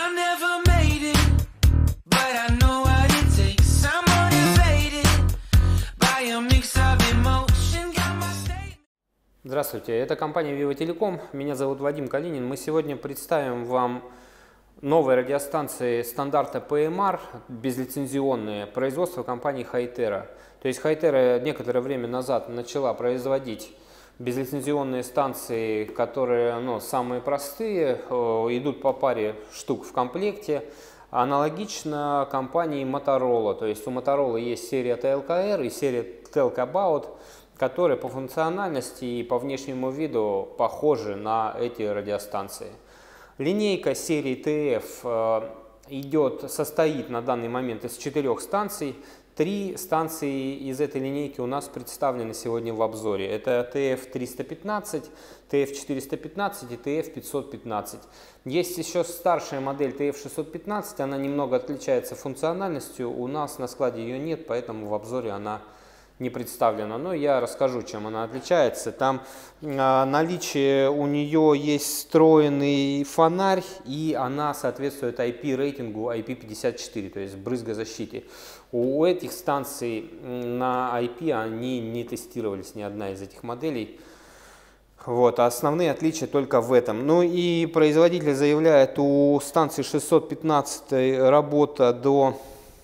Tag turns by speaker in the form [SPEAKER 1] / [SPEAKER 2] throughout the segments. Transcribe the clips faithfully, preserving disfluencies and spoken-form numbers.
[SPEAKER 1] Здравствуйте, это компания Vivo Telecom, меня зовут Вадим Калинин. Мы сегодня представим вам новые радиостанции стандарта пэ эм ар, безлицензионные, производства компании Hytera. То есть Hytera некоторое время назад начала производить безлицензионные станции, которые ну, самые простые, идут по паре штук в комплекте. Аналогично компании Motorola, то есть у Motorola есть серия ти эл ка эр и серия Telcabout, которые по функциональности и по внешнему виду похожи на эти радиостанции. Линейка серии ти эф идет, состоит на данный момент из четырех станций. Три станции из этой линейки у нас представлены сегодня в обзоре. Это ти эф триста пятнадцать, ти эф четыреста пятнадцать и ти эф пятьсот пятнадцать. Есть еще старшая модель ти эф шестьсот пятнадцать, она немного отличается функциональностью. У нас на складе ее нет, поэтому в обзоре она не представлена, но я расскажу, чем она отличается. Там а, наличие у нее есть встроенный фонарь, и она соответствует ай пи рейтингу ай пи пятьдесят четыре, то есть брызгозащите. У этих станций на ай пи они не тестировались, ни одна из этих моделей. Вот, а основные отличия только в этом. Ну и производитель заявляет, у станции шестьсот пятнадцать работа до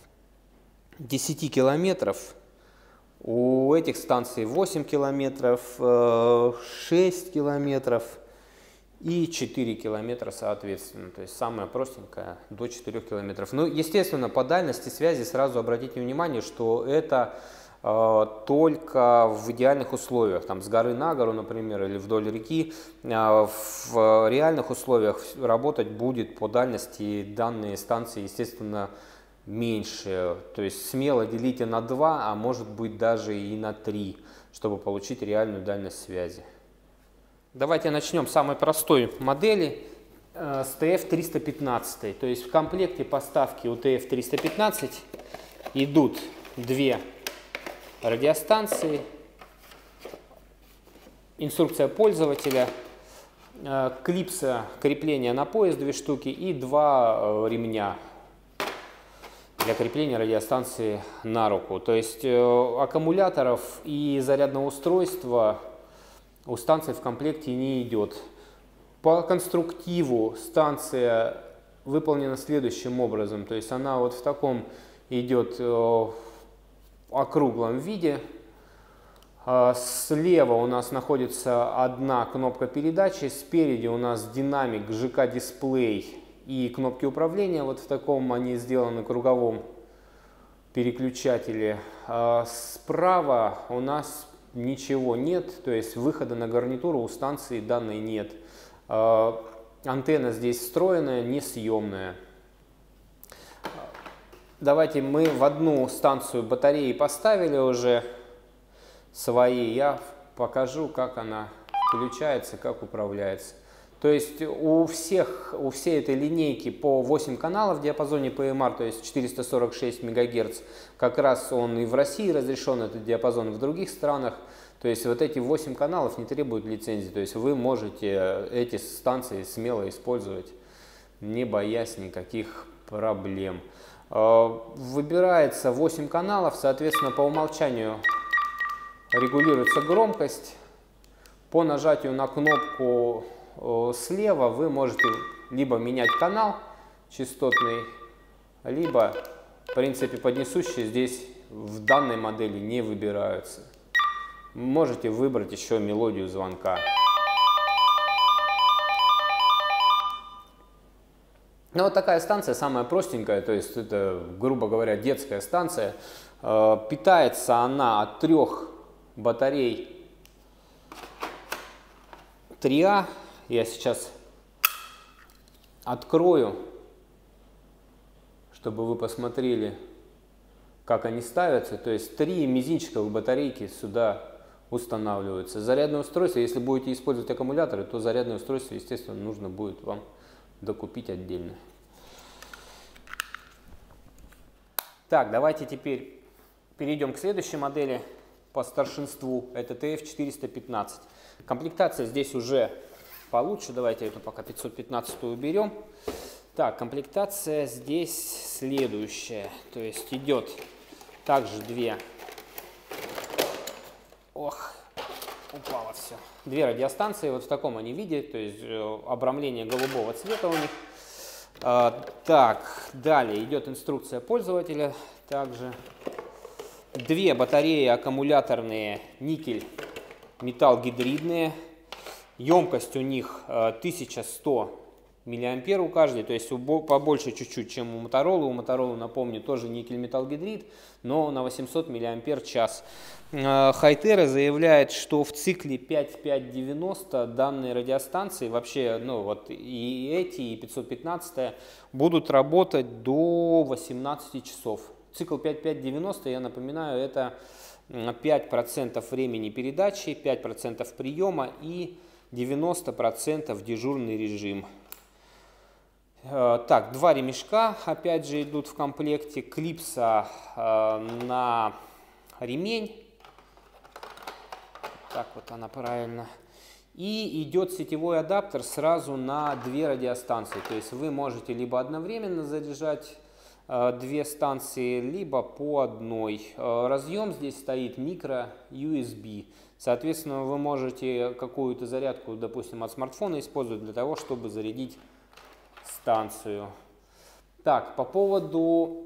[SPEAKER 1] десяти километров. У этих станций восемь километров, шесть километров и четыре километра соответственно. То есть самая простенькая до четырёх километров. Ну, естественно, по дальности связи сразу обратите внимание, что это э, только в идеальных условиях. Там с горы на гору, например, или вдоль реки. Э, в реальных условиях работать будет по дальности данные станции, естественно, меньше, то есть смело делите на два, а может быть даже и на три, чтобы получить реальную дальность связи. Давайте начнем с самой простой модели, э, с ти эф триста пятнадцать. То есть в комплекте поставки у ти эф триста пятнадцать идут две радиостанции, инструкция пользователя, э, клипса крепления на пояс две штуки и два э, ремня для крепления радиостанции на руку. То есть э, аккумуляторов и зарядного устройства у станции в комплекте не идет. По конструктиву станция выполнена следующим образом. То есть она вот в таком идет э, округлом виде. Э, слева у нас находится одна кнопка передачи, спереди у нас динамик, жэ ка-дисплей и кнопки управления, вот в таком они сделаны круговом переключателе. А справа у нас ничего нет, то есть выхода на гарнитуру у станции данной нет. А антенна здесь встроенная, несъемная. Давайте мы в одну станцию батареи поставили уже свои. Я покажу, как она включается, как управляется. То есть у всех, у всей этой линейки по восемь каналов в диапазоне пэ эм ар, то есть четыреста сорок шесть мегагерц, как раз он и в России разрешен, этот диапазон, и в других странах. То есть вот эти восемь каналов не требуют лицензии, то есть вы можете эти станции смело использовать, не боясь никаких проблем. Выбирается восемь каналов, соответственно, по умолчанию регулируется громкость. По нажатию на кнопку слева вы можете либо менять канал частотный, либо, в принципе, поднесущие здесь в данной модели не выбираются. Можете выбрать еще мелодию звонка. Ну, вот такая станция, самая простенькая, то есть это, грубо говоря, детская станция. Питается она от трех батарей три А. Я сейчас открою, чтобы вы посмотрели, как они ставятся. То есть три мизинчиковых батарейки сюда устанавливаются. Зарядное устройство, если будете использовать аккумуляторы, то зарядное устройство, естественно, нужно будет вам докупить отдельно. Так, давайте теперь перейдем к следующей модели по старшинству. Это ти эф четыреста пятнадцать. Комплектация здесь уже получше. Давайте эту пока пятьсот пятнадцатую уберем. Так, комплектация здесь следующая. То есть идет также две... Ох, упало все. Две радиостанции, вот в таком они виде, то есть обрамление голубого цвета у них. А, так, далее идет инструкция пользователя. Также две батареи аккумуляторные, никель, металл гидридные. Емкость у них тысяча сто миллиампер у каждой, то есть побольше чуть-чуть, чем у Motorola. У Motorola, напомню, тоже никель металл гидрид, но на восемьсот миллиампер час. Хайтера заявляет, что в цикле пять пять девяносто данные радиостанции, вообще, ну вот и эти, и пятьсот пятнадцать будут работать до восемнадцати часов. Цикл пять пять девяносто, я напоминаю, это пять процентов времени передачи, пять процентов приема и девяносто процентов дежурный режим. Так, два ремешка, опять же, идут в комплекте, клипса э, на ремень, так вот она правильно, и идет сетевой адаптер сразу на две радиостанции, то есть вы можете либо одновременно заряжать э, две станции, либо по одной. Э, разъем здесь стоит микро ю эс би, соответственно, вы можете какую-то зарядку, допустим, от смартфона использовать для того, чтобы зарядить станцию. Так, по поводу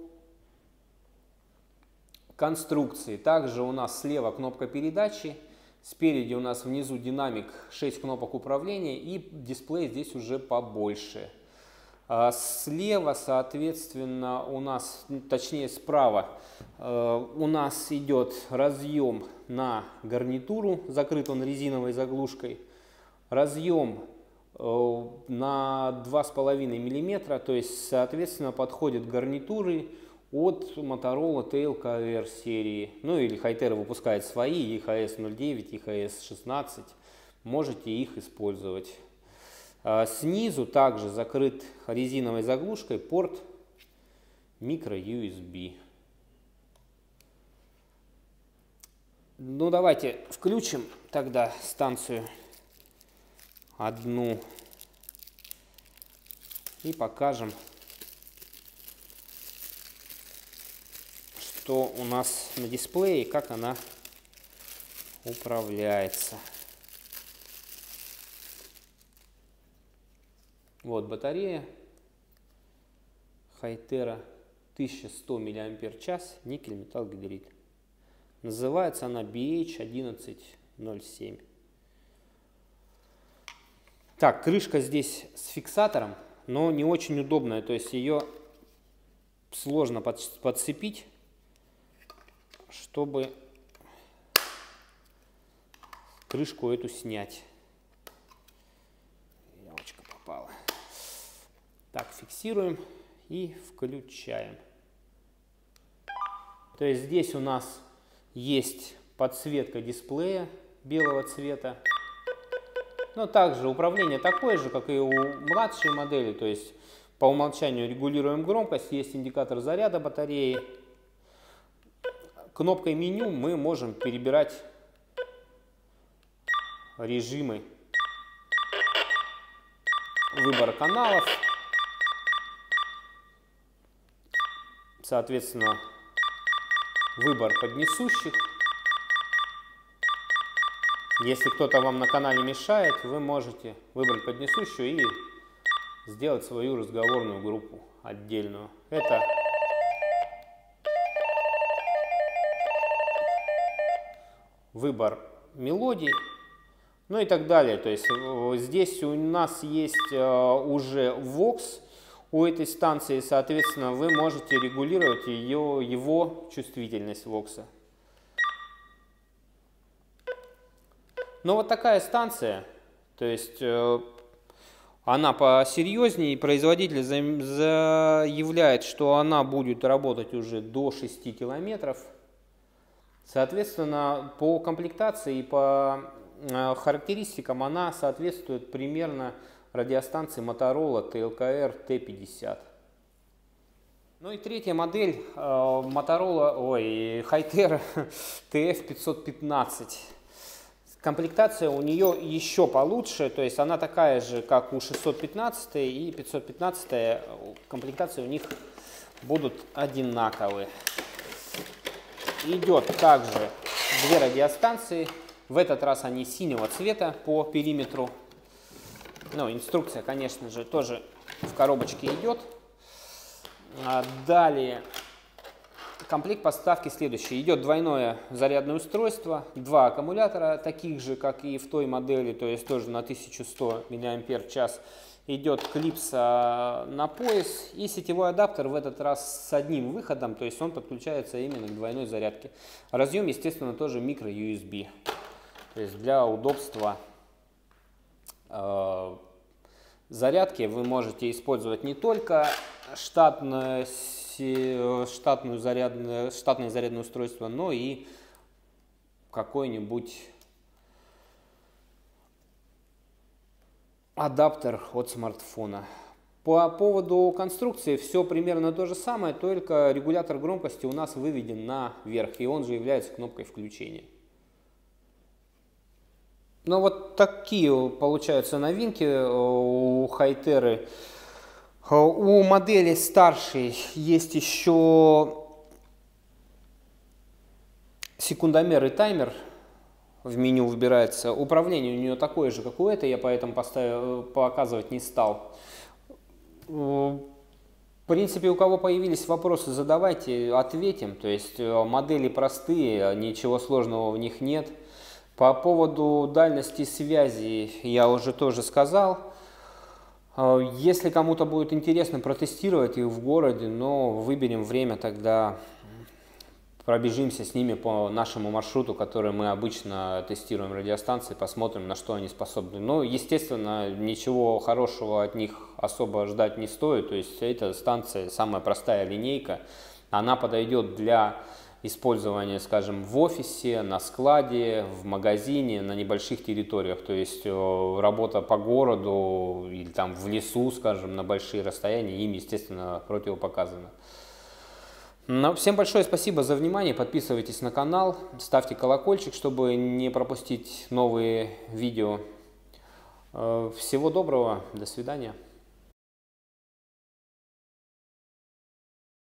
[SPEAKER 1] конструкции. Также у нас слева кнопка передачи, спереди у нас внизу динамик, шесть кнопок управления и дисплей здесь уже побольше. А слева, соответственно, у нас, точнее справа, у нас идет разъем на гарнитуру, закрыт он резиновой заглушкой, разъем на два с половиной миллиметра, то есть, соответственно, подходят гарнитуры от Motorola ти эл ка эр серии. Ну или Hytera выпускает свои, и эйч эс ноль девять, и эйч эс шестнадцать. Можете их использовать. Снизу также закрыт резиновой заглушкой порт микро ю эс би. Ну давайте включим тогда станцию одну и покажем, что у нас на дисплее, как она управляется. Вот батарея Hytera тысяча сто миллиампер час, никель металл гидрид. Называется она би эйч одиннадцать ноль семь. Так, крышка здесь с фиксатором, но не очень удобная, то есть ее сложно подцепить, чтобы крышку эту снять. Ямочка попала. Так, фиксируем и включаем. То есть здесь у нас есть подсветка дисплея белого цвета. Но также управление такое же, как и у младшей модели, то есть по умолчанию регулируем громкость, есть индикатор заряда батареи. Кнопкой меню мы можем перебирать режимы выбора каналов, соответственно, выбор поднесущих. Если кто-то вам на канале мешает, вы можете выбрать поднесущую и сделать свою разговорную группу отдельную. Это выбор мелодий, ну и так далее. То есть здесь у нас есть уже вокс у этой станции, соответственно, вы можете регулировать ее, его чувствительность вокса. Но вот такая станция, то есть э, она посерьезнее, производитель заявляет, что она будет работать уже до шести километров. Соответственно, по комплектации и по э, характеристикам она соответствует примерно радиостанции Motorola ти эл ка эр ти пятьдесят. Ну и третья модель э, Motorola, ой, Hytera ти эф пятьсот пятнадцать. Комплектация у нее еще получше, то есть она такая же, как у шестьсот пятнадцать и пятьсот пятнадцать. Комплектации у них будут одинаковые. Идет также две радиостанции. В этот раз они синего цвета по периметру. Ну, инструкция, конечно же, тоже в коробочке идет. Далее. Комплект поставки следующий. Идет двойное зарядное устройство, два аккумулятора, таких же, как и в той модели, то есть тоже на тысячу сто мАч. Идет клипса на пояс и сетевой адаптер в этот раз с одним выходом, то есть он подключается именно к двойной зарядке. Разъем, естественно, тоже микро ю эс би. То есть для удобства э, зарядки вы можете использовать не только штатное штатную зарядное, штатное зарядное устройство, но и какой-нибудь адаптер от смартфона. По поводу конструкции все примерно то же самое, только регулятор громкости у нас выведен наверх, и он же является кнопкой включения. Ну вот такие получаются новинки у Хайтеры. У модели старшей есть еще секундомер и таймер. В меню выбирается. Управление у нее такое же, как у этой, я поэтому поставил, показывать не стал. В принципе, у кого появились вопросы, задавайте, ответим. То есть модели простые, ничего сложного в них нет. По поводу дальности связи я уже тоже сказал. Если кому-то будет интересно протестировать их в городе, но выберем время, тогда пробежимся с ними по нашему маршруту, который мы обычно тестируем радиостанции, посмотрим, на что они способны. Но, естественно, ничего хорошего от них особо ждать не стоит. То есть эта станция самая простая линейка, она подойдет для использования, скажем, в офисе, на складе, в магазине, на небольших территориях. То есть работа по городу или там в лесу, скажем, на большие расстояния им, естественно, противопоказано. Ну, всем большое спасибо за внимание. Подписывайтесь на канал, ставьте колокольчик, чтобы не пропустить новые видео. Всего доброго, до свидания.